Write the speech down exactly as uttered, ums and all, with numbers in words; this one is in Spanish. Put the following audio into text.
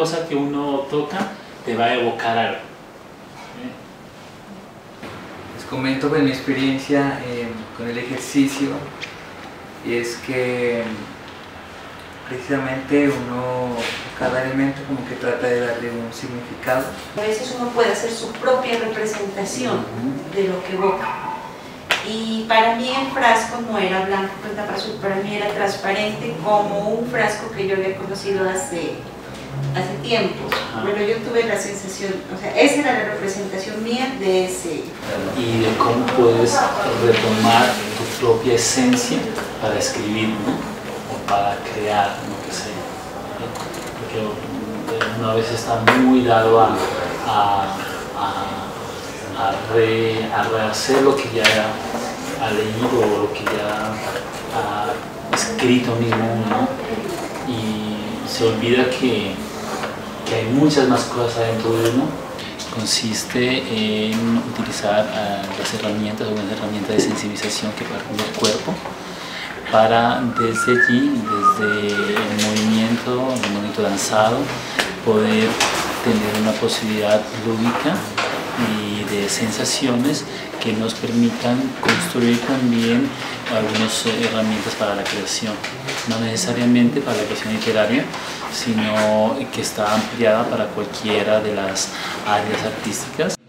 cosa que uno toca te va a evocar algo. ¿Eh? Les comento pues, mi experiencia eh, con el ejercicio, y es que precisamente uno, cada elemento como que trata de darle un significado. A veces uno puede hacer su propia representación de lo que evoca. Y para mí el frasco no era blanco con tapa azul, para mí era transparente, como un frasco que yo había conocido hace, hace tiempo. Pero yo tuve la sensación, o sea, esa era la representación mía de ese. Y de cómo puedes retomar tu propia esencia para escribir, ¿no? O para crear, lo que sea. Porque uno a veces está muy dado a, a, a, a, re, a rehacer lo que ya ha leído o lo que ya ha escrito mismo uno, y se olvida que, que hay muchas más cosas adentro de uno. Consiste en utilizar uh, las herramientas o unas herramientas de sensibilización que parten del cuerpo para desde allí, desde el movimiento, el movimiento danzado, poder tener una posibilidad lúdica y de sensaciones que nos permitan construir también algunas herramientas para la creación, no necesariamente para la creación literaria, sino que está ampliada para cualquiera de las áreas artísticas.